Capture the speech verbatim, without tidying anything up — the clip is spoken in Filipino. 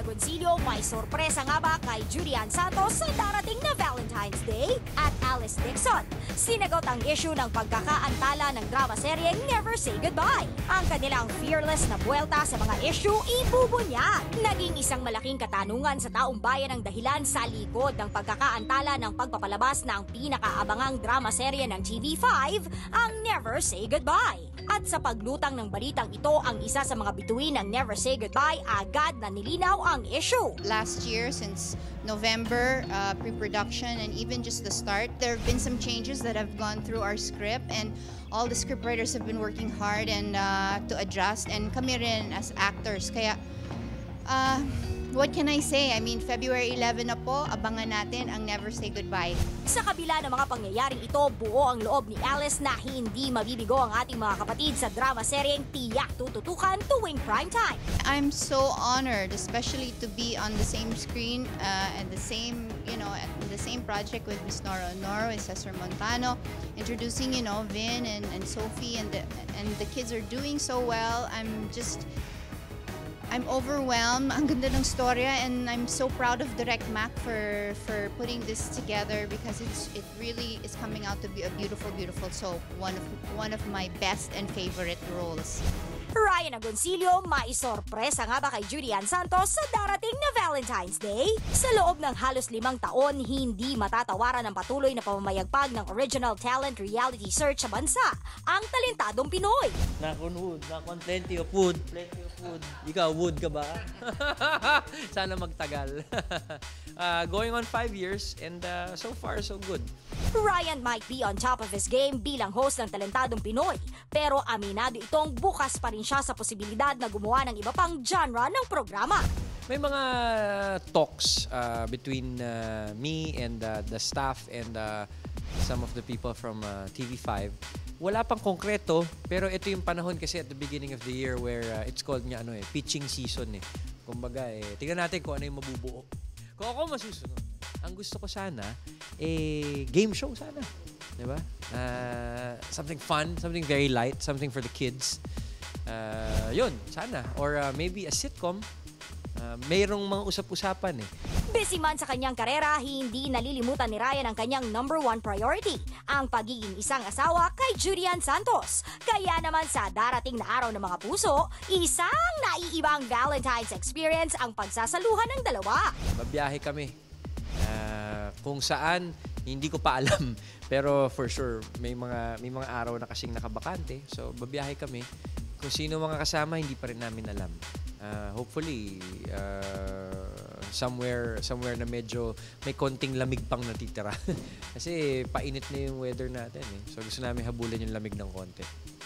Agoncillo, may sorpresa nga ba kay Julian Santos sa darating na Valentine's Day? At Alice Dixon, sinagot ang issue ng pagkakaantala ng drama seryeng Never Say Goodbye. Ang kanilang fearless na buwelta sa mga issue, ibubunyag. Naging isang malaking katanungan sa taong bayan ang dahilan sa likod ng pagkakaantala ng pagpapalabas ng pinakaabangang drama serye ng T V five, ang Never Say Goodbye. At sa paglutang ng balitang ito, ang isa sa mga bituin ng Never Say Goodbye, agad na nilinaw ang issue. Last year, since November, uh, pre-production and even just the start, there have been some changes that have gone through our script, and all the scriptwriters have been working hard and uh, to adjust, and kami rin as actors. Kaya, uh, what can I say? I mean, February eleventh na po, abangan natin ang Never Say Goodbye. Sa kabila ng mga pangyayaring ito, buo ang loob ni Alice na hindi mabibigo ang ating mga kapatid sa drama seryeng tiyak tututukan tuwing primetime. I'm so honored, especially to be on the same screen uh, and the same, you know, at the same project with Miss Nora Honor, with Cesar Montano, introducing, you know, Vin and, and Sophie, and the, and the kids are doing so well. I'm just I'm overwhelmed. Ang ganda ng storya, and I'm so proud of Direct Mac for for putting this together, because it's it really is coming out to be a beautiful, beautiful soap. One of one of my best and favorite roles. Ryan Agoncillo, may sorpresa nga ba kay Julian Santos sa darating na Valentine's Day? Sa loob ng halos limang taon, hindi matatawaran ng patuloy na pamamayagpag ng original talent reality search sa bansa, ang talentadong Pinoy. Knock on wood, knock on plenty of wood, plenty of wood. Ikaw, wood ka ba? Sana magtagal. uh, going on five years, and uh, so far, so good. Ryan might be on top of his game bilang host ng talentadong Pinoy, pero aminado itong bukas pa rin siya sa posibilidad na gumawa ng iba pang genre ng programa. May mga talks uh, between uh, me and uh, the staff and uh, some of the people from uh, T V five. Wala pang konkreto, pero ito yung panahon kasi at the beginning of the year where uh, it's called nga ano eh, pitching season eh. Kumbaga eh, tingnan natin kung ano yung mabubuo. Kung ako masusunod, ang gusto ko sana, eh, game show sana. Diba? Uh, something fun, something very light, something for the kids. Uh, yun, sana. Or uh, maybe a sitcom. Uh, mayroong mga usap-usapan eh. Busy man sa kanyang karera, hindi nalilimutan ni Ryan ang kanyang number one priority, ang pagiging isang asawa kay Julian Santos. Kaya naman sa darating na araw ng mga puso, isang naiibang Valentine's experience ang pagsasaluhan ng dalawa. Babiyahe kami. Uh, kung saan, hindi ko pa alam. Pero for sure, may mga, may mga araw na kasing nakabakante. So, babiyahe kami. Kung sino mga kasama, hindi pa rin namin alam. Uh, hopefully, uh, somewhere somewhere na medyo may konting lamig pang natitira. Kasi painit na yung weather natin eh. So gusto namin habulin yung lamig ng konti.